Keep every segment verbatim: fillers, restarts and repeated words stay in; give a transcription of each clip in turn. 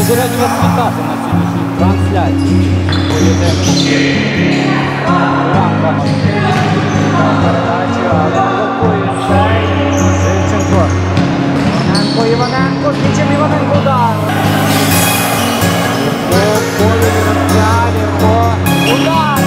Раді вас вітати на сьогоднішній трансляції. Рамка передачі, але блокує Шевченко. Іваненко, Іваненко, двічем Іваненко удар. По полю розтягли, по удар.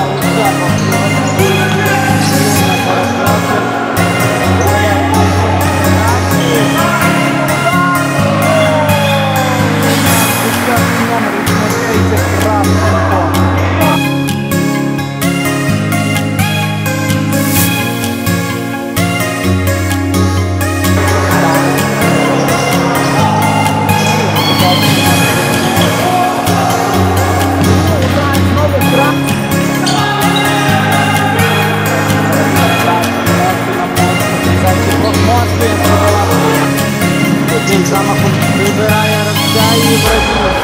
Замахом вибирає Равця і вроді.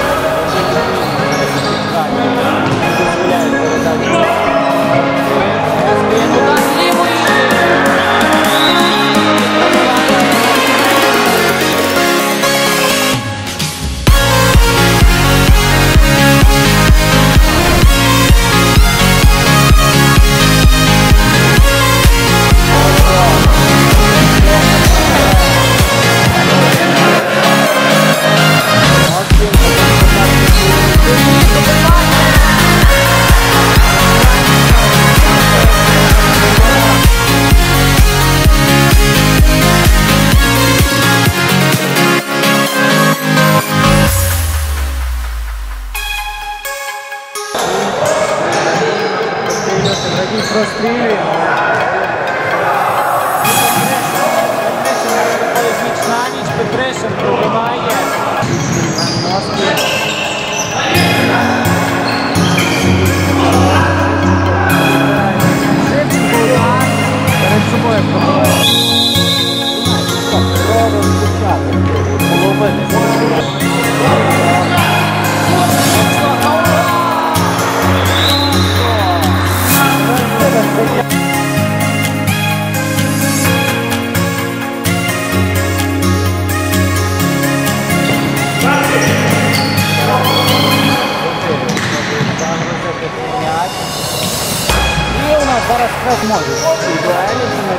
Дозволяє передачу. Спину удар лівої. Прострілює. Ніч на ніч Петришин пробиває. Перед собою пробиває. Треба розпочати. Половини. І у нас зараз якраз може.